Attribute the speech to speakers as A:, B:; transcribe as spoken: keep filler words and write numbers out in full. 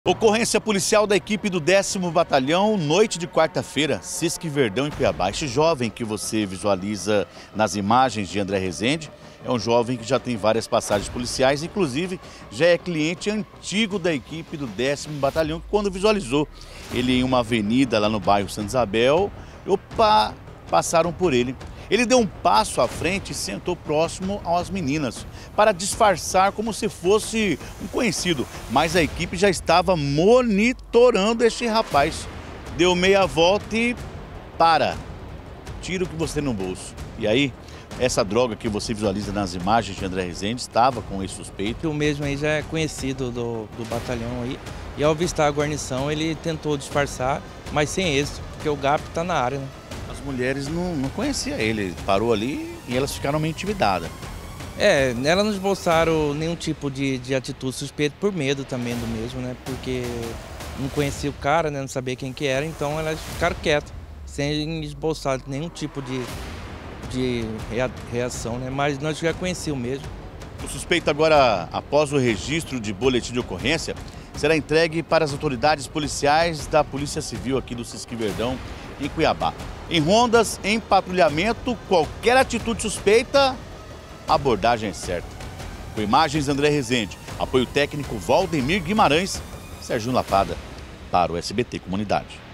A: Ocorrência policial da equipe do décimo Batalhão, noite de quarta-feira, Cisque Verdão, em Cuiabá. Este jovem que você visualiza nas imagens de André Rezende é um jovem que já tem várias passagens policiais, inclusive já é cliente antigo da equipe do décimo Batalhão, que quando visualizou ele em uma avenida lá no bairro Santa Isabel, opa, passaram por ele. Ele deu um passo à frente e sentou próximo às meninas, para disfarçar como se fosse um conhecido. Mas a equipe já estava monitorando este rapaz. Deu meia volta e para. Tira o que você tem no bolso. E aí, essa droga que você visualiza nas imagens de André Rezende estava com esse suspeito.
B: O mesmo aí já é conhecido do, do batalhão aí. E ao avistar a guarnição, ele tentou disfarçar, mas sem êxito, porque o G A P está na área, né?
A: As mulheres não, não conheciam ele, ele parou ali e elas ficaram meio intimidadas.
B: É, elas não esboçaram nenhum tipo de, de atitude suspeita por medo também do mesmo, né? Porque não conhecia o cara, né? Não sabia quem que era, então elas ficaram quietas, sem esboçar nenhum tipo de, de reação, né? Mas nós já conhecíamos mesmo.
A: O suspeito agora, após o registro de boletim de ocorrência, será entregue para as autoridades policiais da Polícia Civil aqui do Cisque Verdão, em Cuiabá. Em rondas, em patrulhamento, qualquer atitude suspeita, a abordagem é certa. Com imagens André Rezende, apoio técnico Valdemir Guimarães, Serginho Lapada, para o S B T Comunidade.